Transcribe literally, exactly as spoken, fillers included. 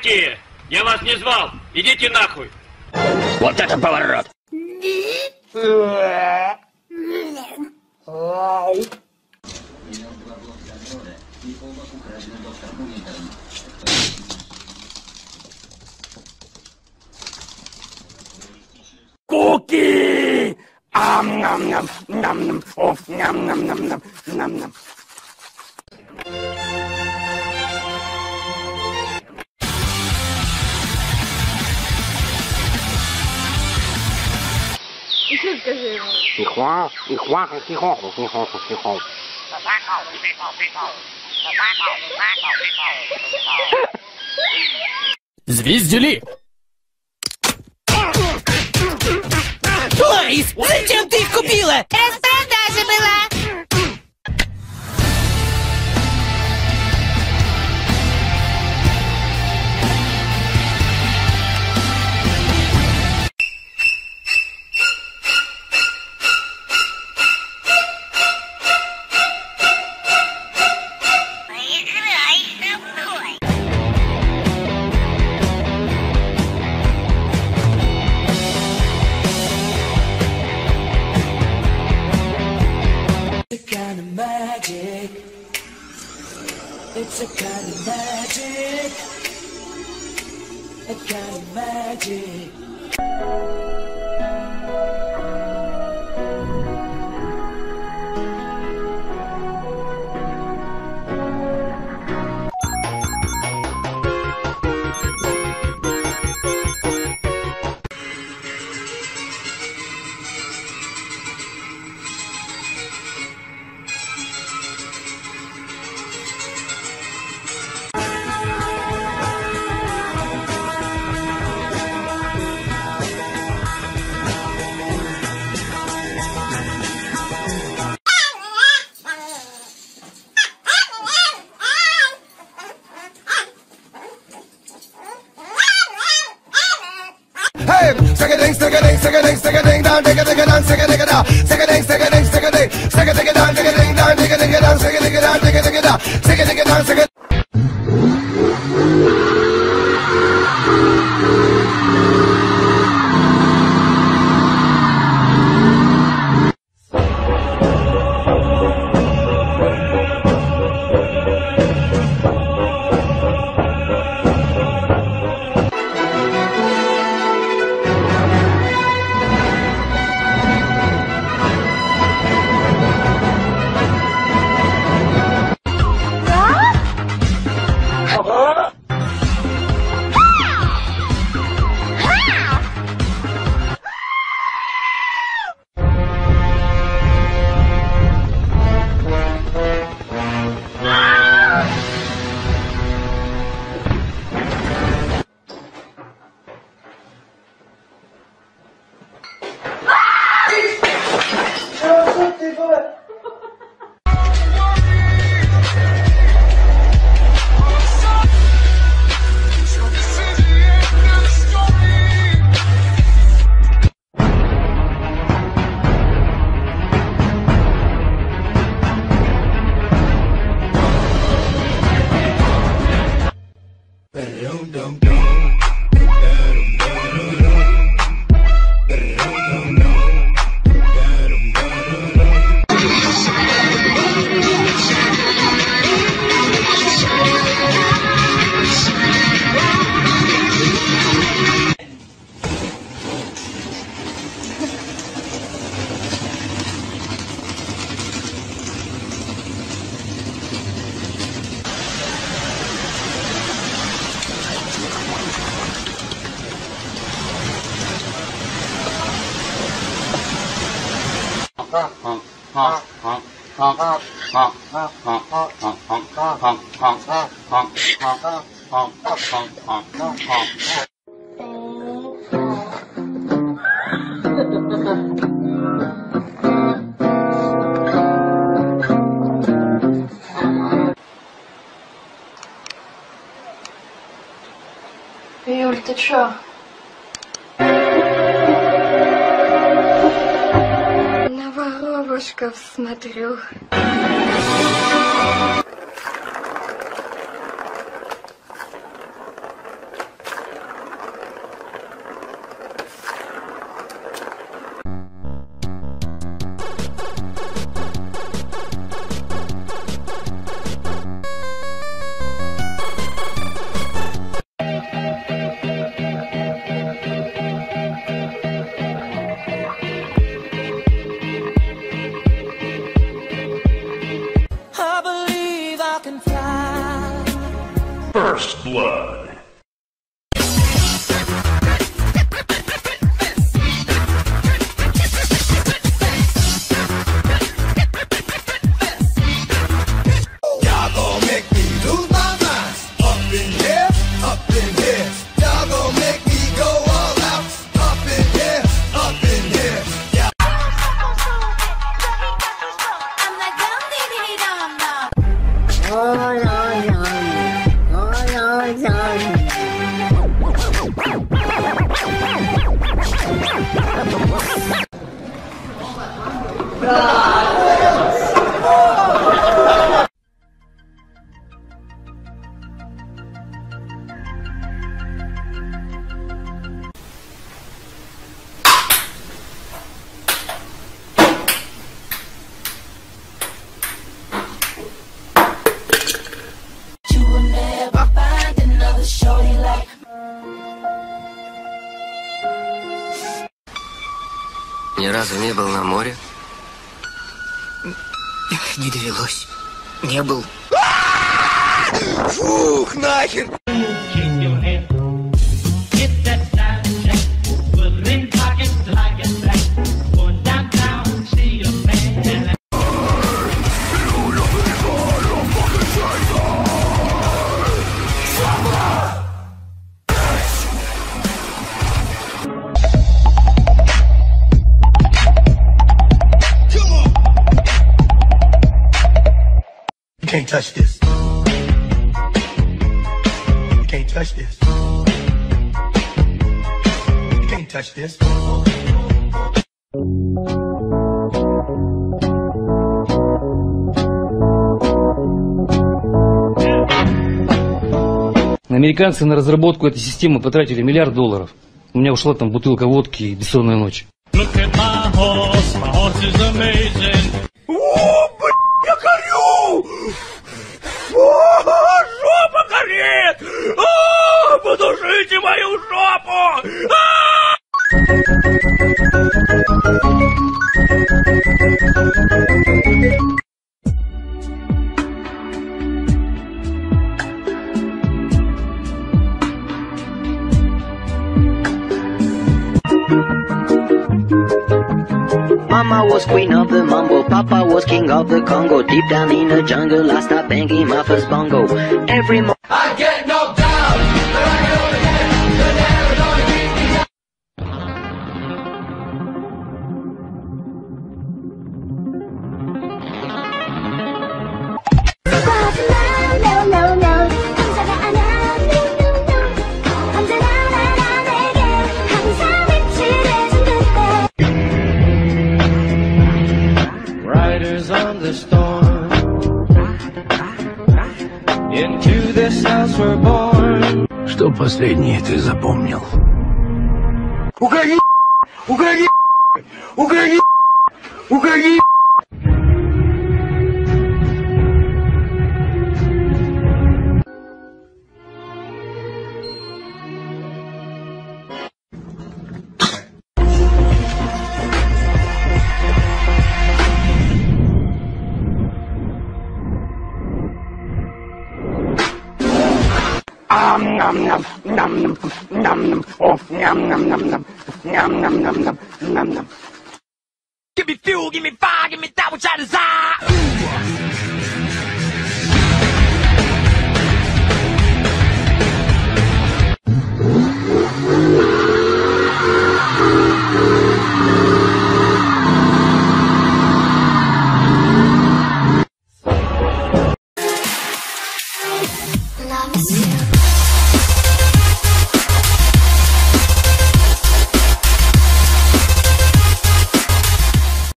такие? Я вас не звал. Идите нахуй. Вот это поворот. Куки! Ам-нам-нам, оф, ням-нам-нам-нам, нам-нам. Еще скажи ему. Тихо, тихо, тихо, тихо, тихо. Звездюли! Ларис, зачем ты их купила? Распродажа была. It's a kind of magic, a kind of magic. Stick a ding, stick a ding, stick a ding, stick a ding down, dig a dig a down, stick a dig a down, stick a ding, stick a ding, stick a ding, stick a dig a down, dig a ding down, dig a dig a down, stick a dig a down, dig a dig a down, stick a dig a down, stick a. Юль, ты чё? На воробушков смотрю. You will never find another shorty like Ни разу не был на море? Не довелось. Не был. Фух, нахер! You can't touch this. You can't touch this. You can't touch this. Американцы на разработку этой системы потратили миллиард долларов. У меня ушла там бутылка водки и бессонная ночь. Я горю! О, жопа горит! О, подушите мою жопу! Mama was queen of the mambo, Papa was king of the Congo. Deep down in the jungle, I started banging my first bongo. Every mo- I get knocked down, but I get up again. You're never gonna beat me down. No, no, no. 혼자가 아냐, no, no, no. 언제나 난 내게 항상 위치해준 그때. riders on the storm. Into this house we're born. Что последнее ты запомнил? Уходи! Уходи! Уходи! Уходи! Ам, нам, нам, нам, нам, нам, нам, о, ням, нам, нам, нам, ням, нам, нам, нам, нам, нам. Give me fuel, give me fire, give me that which I desire.